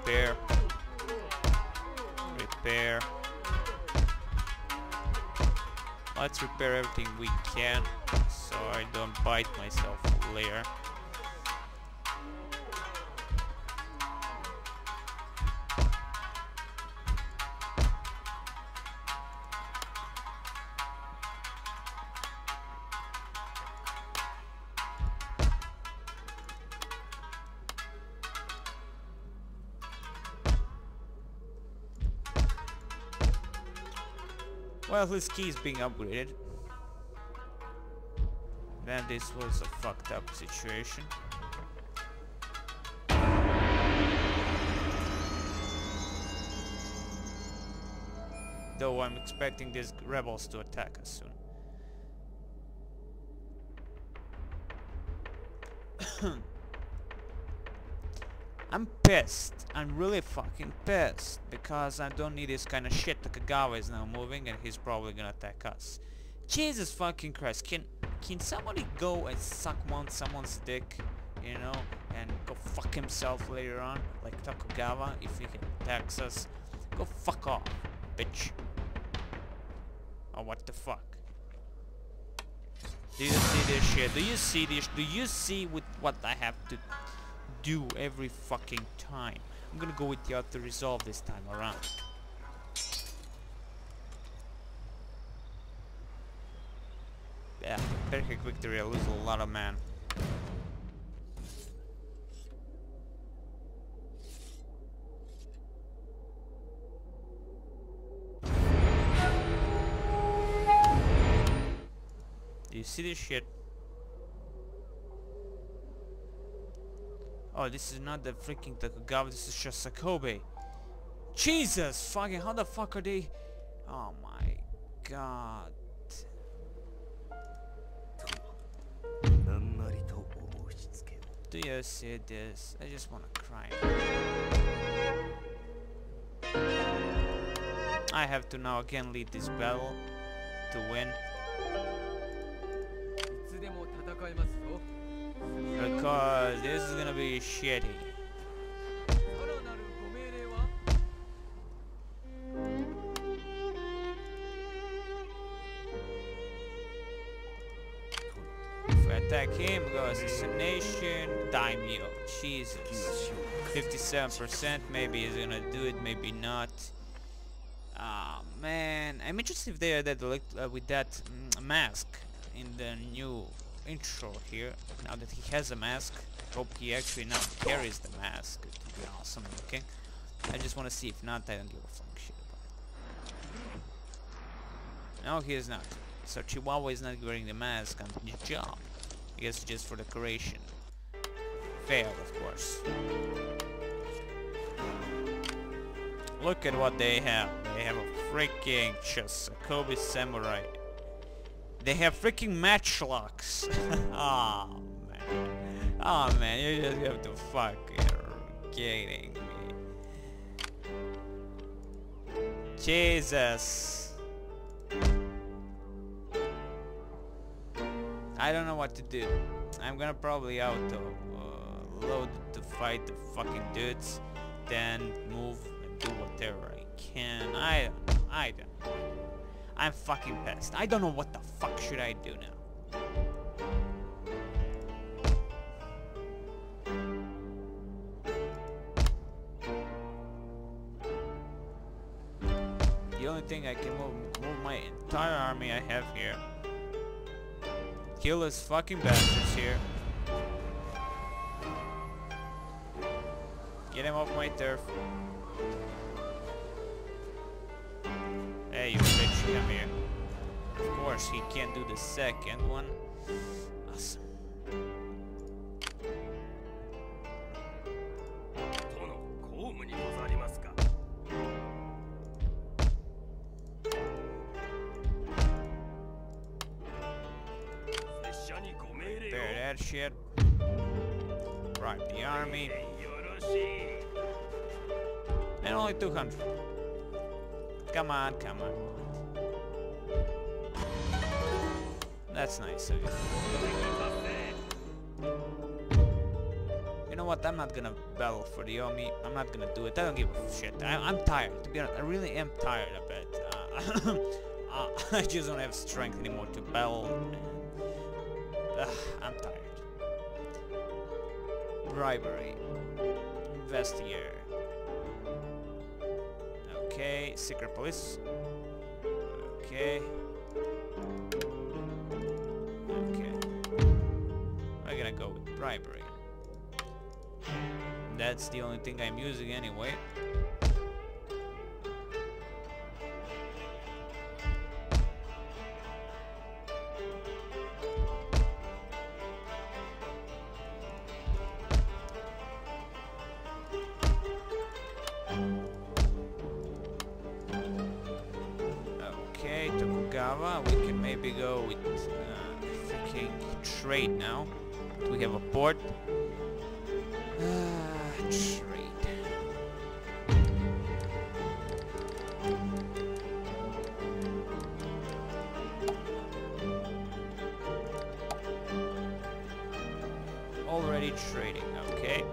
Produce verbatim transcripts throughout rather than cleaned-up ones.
repair, repair. Let's repair everything we can, so I don't bite myself later. Well, his key is being upgraded. Then this was a fucked up situation. Though I'm expecting these rebels to attack us soon. I'm pissed. I'm really fucking pissed because I don't need this kind of shit. Takagawa is now moving and he's probably gonna attack us. Jesus fucking Christ. Can can somebody go and suck on someone's dick, you know, and go fuck himself later on, like Takagawa, if he attacks us? Go fuck off, bitch. Oh, what the fuck? Do you see this shit? Do you see this? Do you see with what I have to do every fucking time? I'm gonna go with the auto resolve this time around. Yeah, perfect victory. I lose a lot of man. Do you see this shit? Oh, this is not the freaking Takagawa, this is just Sakobe. Jesus fucking, how the fuck are they? Oh my god. Do you see this? I just wanna cry. I have to now again lead this battle to win. Because this is gonna be shitty. If I attack him, go assassination, daimyo. Jesus. fifty-seven percent, maybe he's gonna do it, maybe not. Ah, oh, man. I'm interested if they are that uh, with that mm, mask in the new intro here. Now that he has a mask, hope he actually now carries the mask. It would be awesome looking. I just want to see. If not, I don't give a fuck shit about it. No, he is not. So Chihuahua is not wearing the mask on his job. I guess just for decoration. Failed, of course. Look at what they have. They have a freaking just Sakobe Samurai. They have freaking matchlocks. Oh man. Oh man, you just have to fucking kidding me. Jesus. I don't know what to do. I'm gonna probably auto uh, load to fight the fucking dudes, then move and do whatever I can. I don't know. I don't know. I'm fucking pissed. I don't know what the fuck should I do now. The only thing I can move, move my entire army I have here. Kill those fucking bastards here. Get him off my turf. Hey, you bitch, come here. Of course, he can't do the second one. Awesome. Repair that shit. Right, the army. And only two hundred. Come on, come on. That's nice of you. You know what? what? I'm not gonna battle for the Yomi. I'm not gonna do it. I don't give a shit. I, I'm tired. To be honest, I really am tired of it. Uh, uh, I just don't have strength anymore to battle. And, uh, I'm tired. Bribery. Investigator. Okay. Secret police. Okay. Okay. I'm gonna go with bribery. That's the only thing I'm using anyway. Okay, Tokugawa, we can maybe go with uh, freaking trade now. We have a port. Ah, trade. Already trading, okay.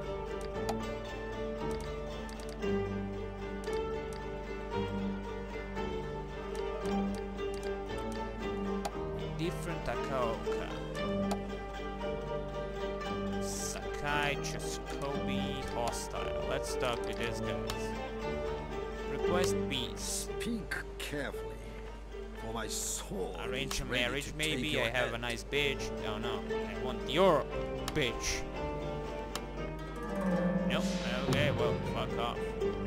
Different Takaoka. Sakai, Cheskobi, hostile. Let's talk with these guys. Request peace. Speak carefully, for my soul. Arrange a is ready marriage, to maybe. take your I have head. a nice bitch. Oh no, I want your bitch. Nope. Okay, well, fuck off.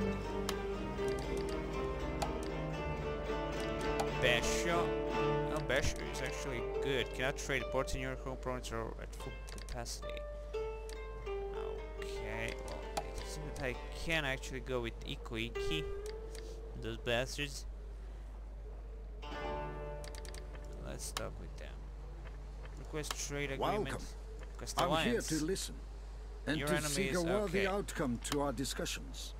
Basho. Oh, Basho is actually good. Cannot trade ports in your home province or at full capacity. Okay, well, it seems that I can actually go with Ikoiki. Those bastards. Let's talk with them. Request trade agreement. Welcome. Request I'm here alliance. to listen and Your to enemy seek a is worthy okay. outcome to our discussions.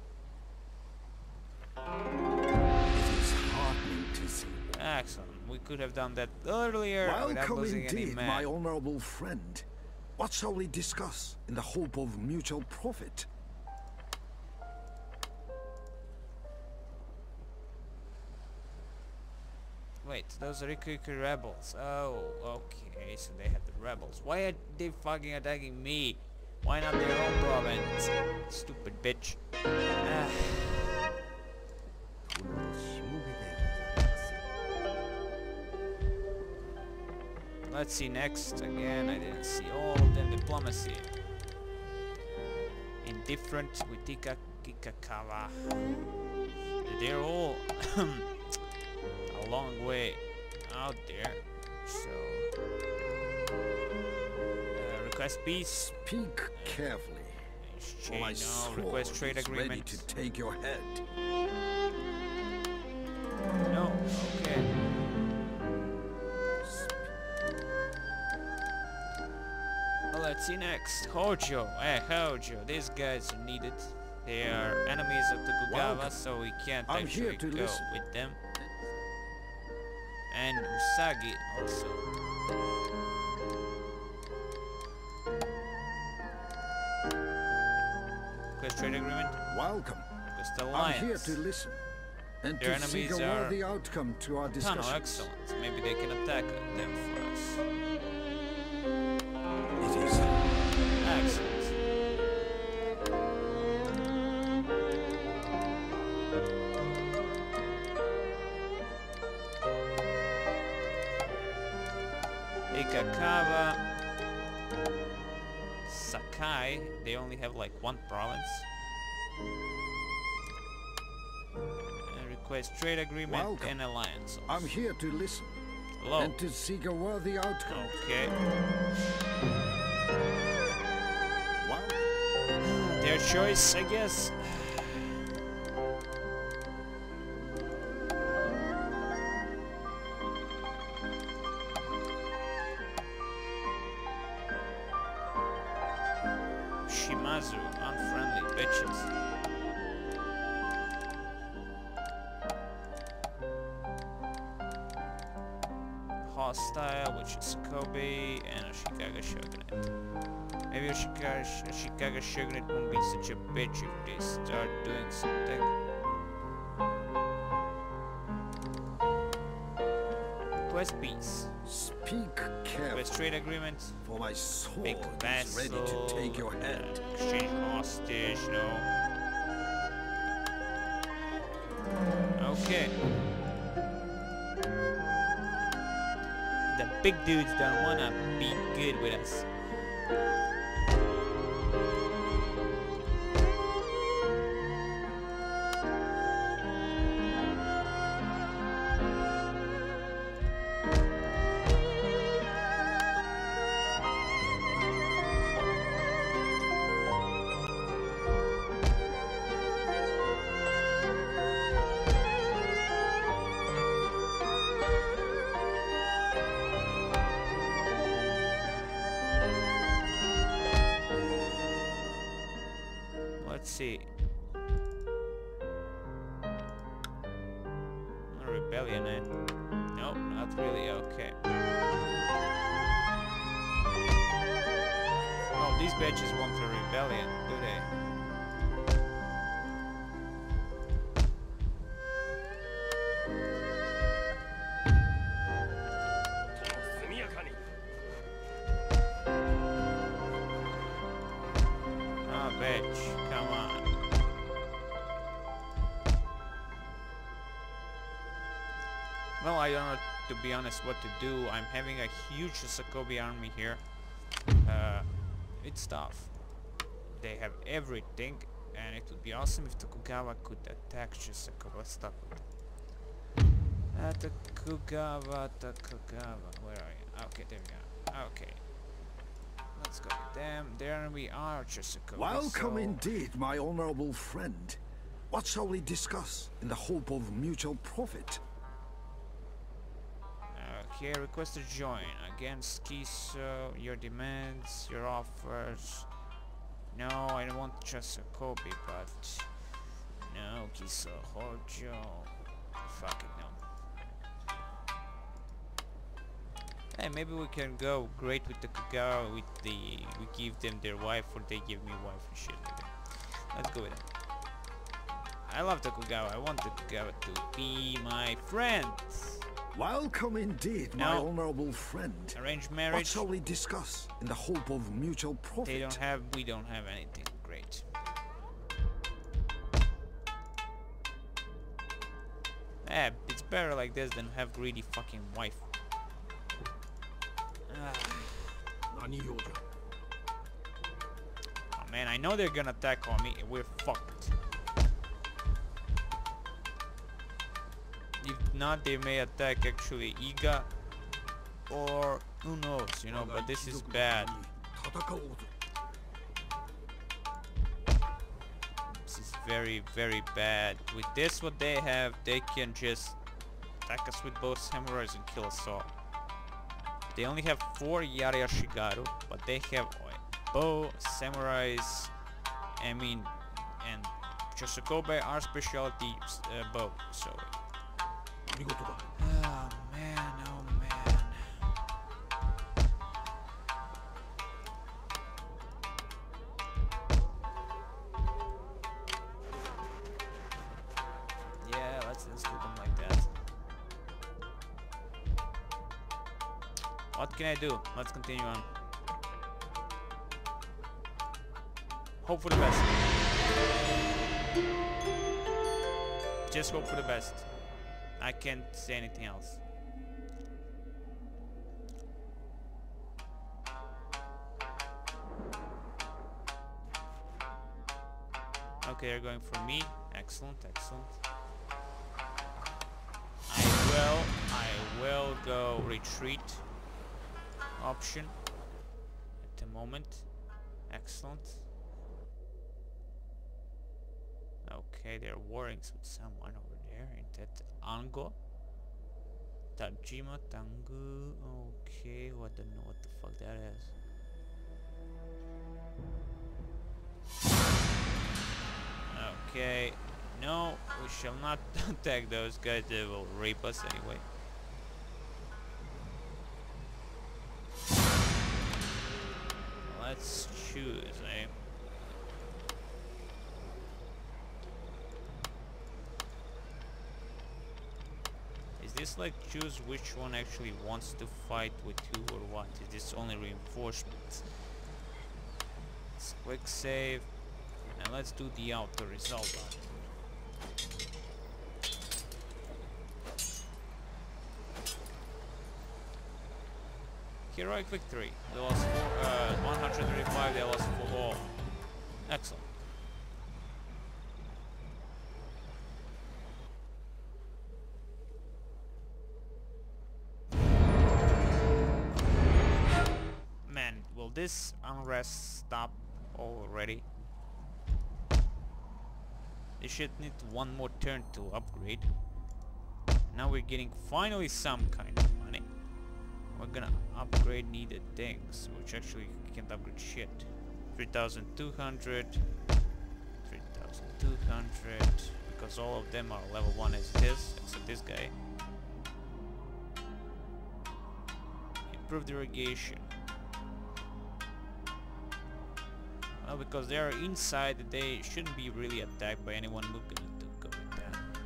It is heartening to see. Excellent. We could have done that earlier without Welcome losing any indeed, men. my honorable friend. What shall we discuss in the hope of mutual profit? Wait, those are Ikuiku rebels. Oh, okay, so they had the rebels. Why are they fucking attacking me? Why not their own province? Stupid bitch. Ah. Let's see next. Again, I didn't see all of them. Diplomacy. Indifferent with Ika Kikakawa. They're all a long way out there. So uh, request peace. Speak carefully. For my Exchange soul no. Request trade is ready agreement. to take your head. No. Okay. Well, let's see next. Hojo. Hey, Hojo. These guys are needed. They are enemies of Tokugawa, Welcome. so we can't I'm actually here to go listen. with them. And Usagi also. Request trade agreement. Welcome. Request I'm alliance. here to listen and Their to seek a enemies are- worthy outcome to our Tunnel, discussions. excellent. Maybe they can attack them for us. It is Excellent. Ikakawa, Sakai, they only have like one province. And request trade agreement Welcome. and alliance. Also. I'm here to listen Hello. and to seek a worthy outcome. Okay. Welcome. Their choice, I guess. Shimazu, unfriendly bitches. Hostile, which is Kobe, and Ashikaga Shogunate. Maybe Maybe a Chicago, a Chicago Shogunate won't be such a bitch if they start doing something. Request peace. Speak carefully. Request trade agreement. For my sword Make is ready to take your head. Uh, exchange hostage, no. Okay. The big dudes don't wanna be good with us. Let's see. A rebellion, eh? Nope, not really. Okay. Oh, these bitches want a rebellion, do they? Oh, bitch, come on. Well, I don't know, to be honest, what to do. I'm having a huge Sokobi army here. Uh, it's tough. They have everything, and it would be awesome if Tokugawa could attack Shizuoka. Let's stop with it. Uh, Tokugawa, Tokugawa, where are you? Okay, there we are. Okay. Let's go with them. There we are, Shizuoka. Welcome so indeed, my honorable friend. What shall we discuss in the hope of mutual profit? Okay, request to join. Against Kiso, your demands, your offers. No, I don't want just a copy, but no, Kiso, Hojo. Fuck it, no. Hey, maybe we can go great with the Tokugawa with the we give them their wife or they give me wife and shit like that. Let's go with it. I love Tokugawa. I want Tokugawa to be my friend. Welcome indeed, No. my honorable friend. Arranged What marriage. shall we discuss in the hope of mutual profit? They don't have, we don't have anything great. Eh, it's better like this than have greedy fucking wife. Ah. Oh man, I know they're gonna attack on me. We're fucked. If not, they may attack actually Iga, or who knows, you know. But this is bad. This is very, very bad. With this, what they have, they can just attack us with both samurais and kill us all. They only have four Yara Shigaru, but they have bow, samurais, I mean, and Chosokobe are specialty uh, bow. So. Oh man, oh man. Yeah, let's, let's do them like that. What can I do? Let's continue on. Hope for the best. Just hope for the best. I can't say anything else. Okay, they're going for me. Excellent, excellent. I will, I will go retreat option at the moment. Excellent. Okay, they're warring with someone over there in that Ango. Tajima Tangu. Okay, I don't know what the fuck that is. Okay, no, we shall not attack those guys. They will rape us anyway. Let's choose, eh? Is this like choose which one actually wants to fight with who or what? Is this only reinforcements? Let's quick save and let's do the auto result button. Heroic victory. They lost four, uh, one hundred thirty-five, they lost four all. Excellent. Man, will this unrest stop already? They should need one more turn to upgrade. Now we're getting finally some kind of money. We're gonna upgrade needed things, which actually can't upgrade shit. three thousand two hundred, three thousand two hundred, because all of them are level one as it is, except this guy. Improved irrigation. Well, because they are inside, they shouldn't be really attacked by anyone. We're gonna do, go with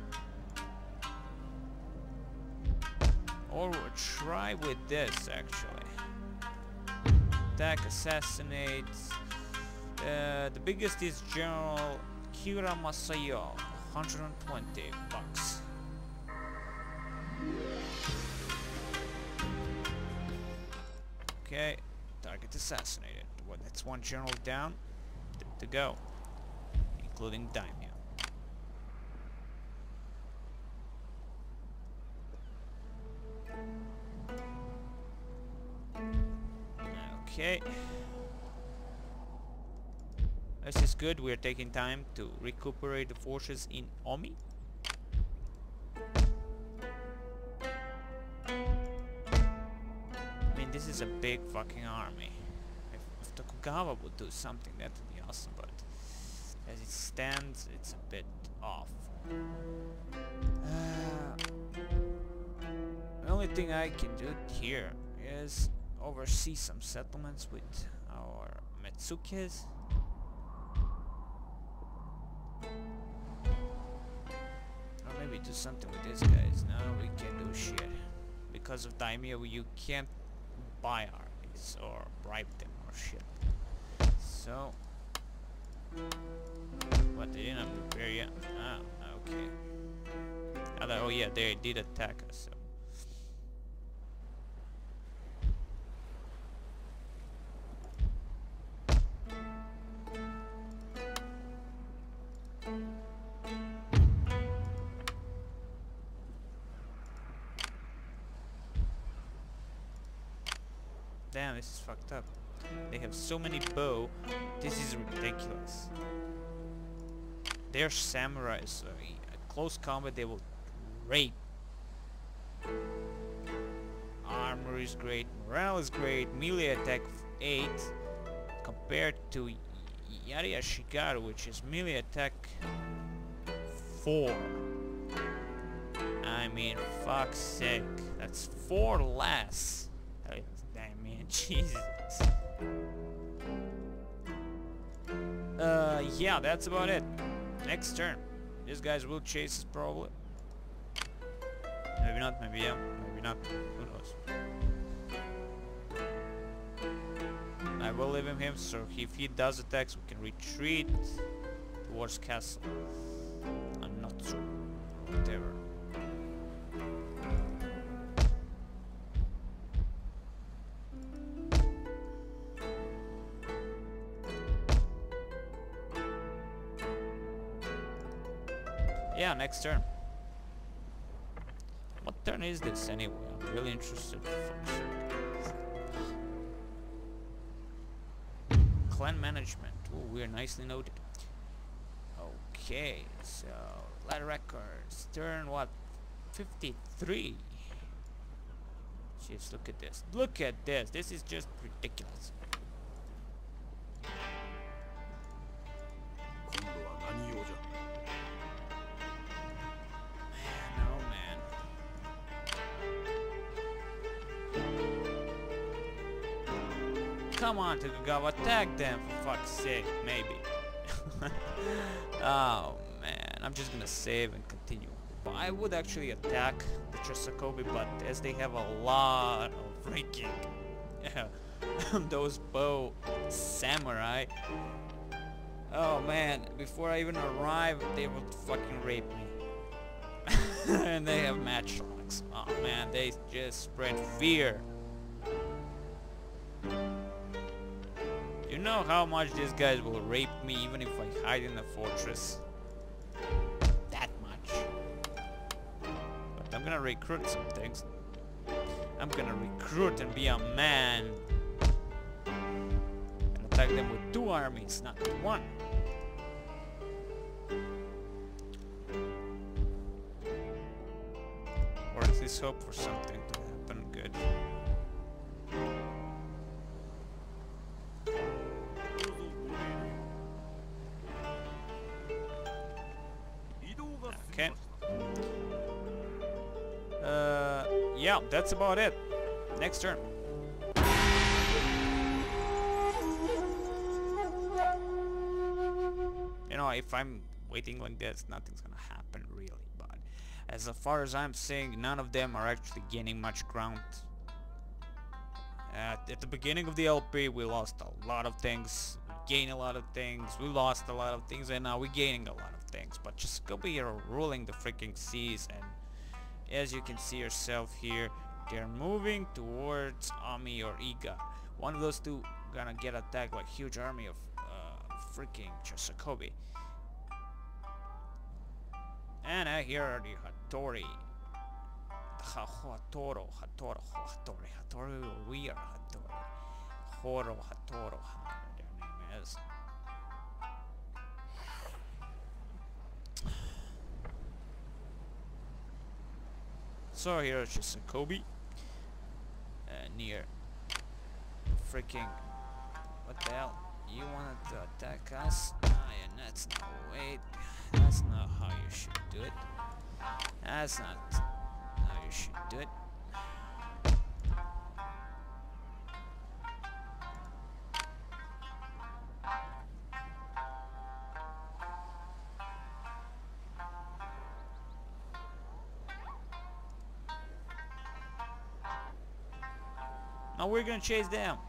that. Or try with this actually. Attack, assassinate. Uh, the biggest is General Kira Masayo, one hundred twenty bucks. Okay, target assassinated. Well, that's one general down. Good to go, including Daimyo. Okay. This is good. We are taking time to recuperate the forces in Omi. I mean, this is a big fucking army. If, if Tokugawa would do something, that would be awesome, but as it stands, it's a bit off. Uh, the only thing I can do here is oversee some settlements with our Metsukes. Or maybe do something with these guys. No, we can't do shit. Because of Daimyo, you can't buy armies or bribe them or shit. So... What, they didn't prepare yet? Ah, okay. Other, oh yeah, they did attack us, so... Damn, this is fucked up. They have so many bow. This is ridiculous. They're samurais, so at close combat they will rape. Armor is great, morale is great, melee attack eight compared to Yari Ashigaru, which is melee attack four. I mean, fuck's sake, that's four less. I mean, Jesus. Uh, yeah, that's about it. Next turn. These guys will chase us probably. Maybe not, maybe yeah, maybe not. Who knows? I will leave him here, so if he does attacks, we can retreat towards castle. I'm not sure. Whatever. Yeah, next turn. What turn is this anyway? I'm really interested. Clan management. Oh, we're nicely noted. Okay, so ladder records. Turn what? fifty-three. Jeez, look at this. Look at this. This is just ridiculous. come on, Tokugawa, attack them for fuck's sake, maybe. Oh man, I'm just gonna save and continue. But I would actually attack the Chosokobi, but as they have a lot of freaking those bow samurai. Oh man, before I even arrive, they would fucking rape me. And they have matchlocks. Oh man, they just spread fear. You know how much these guys will rape me even if I hide in the fortress? That much. But I'm gonna recruit some things. I'm gonna recruit and be a man. And attack them with two armies, not one. Or at least hope for something to happen good. Okay. Uh, yeah, that's about it. Next turn. You know, if I'm waiting like this, nothing's gonna happen really. But as far as I'm seeing, none of them are actually gaining much ground. At, at the beginning of the L P, we lost a lot of things. We gained a lot of things. We lost a lot of things, and now we're gaining a lot of things. But just go be here ruling the freaking seas, and as you can see yourself here, they're moving towards Ami or Iga. One of those two gonna get attacked by a huge army of uh, freaking Chosokobi. And uh, here are the Hattori. Hatoro, Hatoro, Hattori, Hattori, we are Hattori. Horo, Hatoro, their name is. So here is Chosokobi. Uh, near freaking, what the hell? You wanted to attack us? Ah, yeah, that's no, wait, that's not how you should do it. That's not how you should do it. Now we're gonna chase them.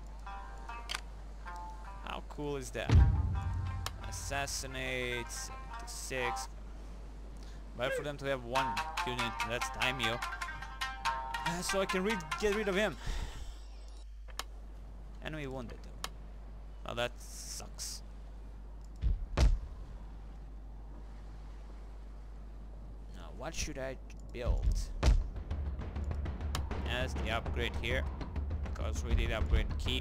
How cool is that? Assassinate, seventy-six. But for them to have one unit, that's Daimyo. Uh, so I can re get rid of him. Enemy wounded though. Oh, that sucks. Now what should I build? As the upgrade here. Because we did upgrade key.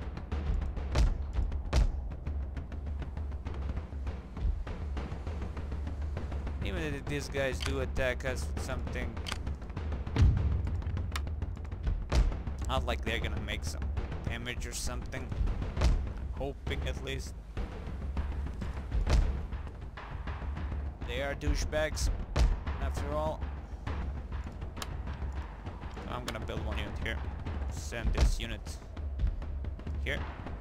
Even if these guys do attack us with something, not like they're gonna make some damage or something. I'm hoping at least. They are douchebags after all. So I'm gonna build one unit here. Send this unit here.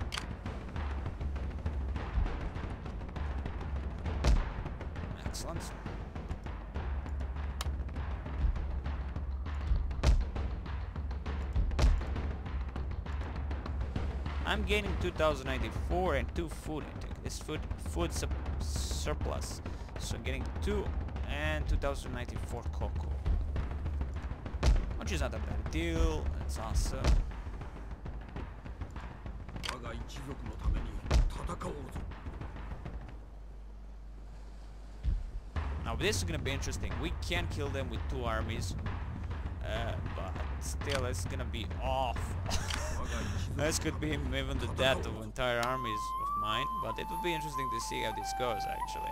Excellent. I'm gaining two thousand ninety-four and two food intake. This food food su surplus. So I'm getting two and two thousand ninety-four cocoa. Which is not a bad deal. It's awesome. Now this is gonna be interesting. We can kill them with two armies, uh, but still it's gonna be awful. This could be even the death of entire armies of mine, but it would be interesting to see how this goes actually.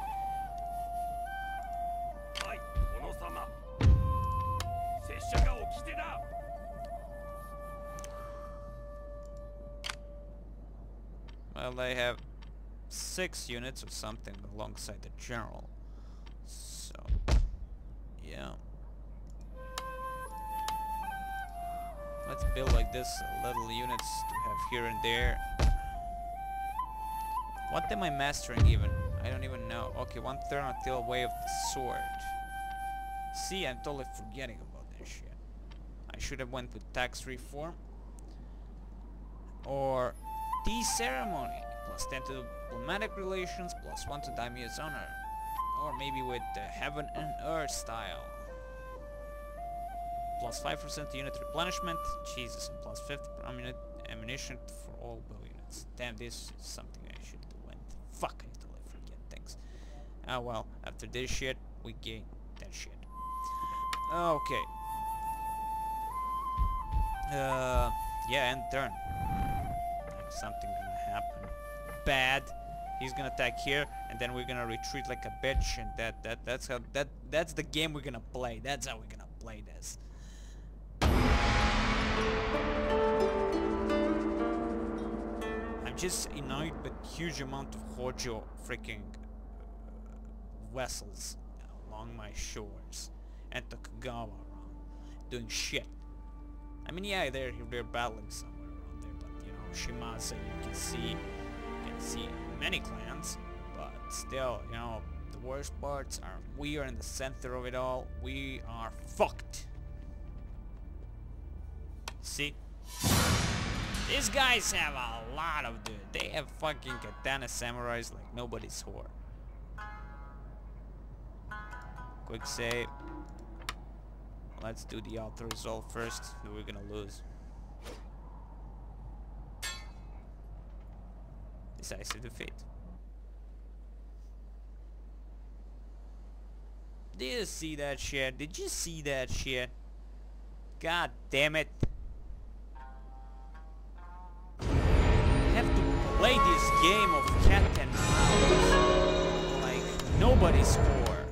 Well, they have six units or something alongside the general. So, yeah. Let's build like this, little units to have here and there. What am I mastering even? I don't even know. Okay, one turn until Way of the Sword. See, I'm totally forgetting about that shit. I should have went with tax reform. Or tea ceremony. Plus ten to diplomatic relations, plus one to daimyo's honor. Or maybe with the heaven and earth style. Plus five percent to unit replenishment. Jesus, and plus fifty per ammunition, ammunition for all bow units. Damn, this is something I should have went. Fuck, I totally forget things. Ah well, after this shit, we gain that shit. Okay. Uh, yeah, end turn. Like something gonna happen bad. He's gonna attack here, and then we're gonna retreat like a bitch, and that that that's how that that's the game we're gonna play. That's how we're gonna play this. I'm just annoyed with huge amount of Hojo freaking uh, vessels along my shores and Tokugawa around doing shit. I mean, yeah, they're they're battling somewhere around there, but you know, Shimase, you can see, you can see many clans, but still, you know, the worst parts are we are in the center of it all. We are fucked. See? These guys have a lot of dude. They have fucking katana samurais like nobody's whore. Quick save. Let's do the auto resolve first, or we're gonna lose. Decisive defeat. Did you see that shit? Did you see that shit? God damn it. I have to play this game of cat and mouse like nobody's whore.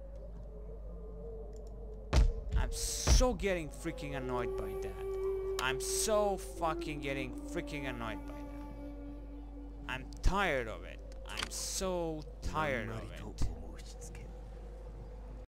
I'm so getting freaking annoyed by that. I'm so fucking getting freaking annoyed by that. I'm tired of it. I'm so tired of it.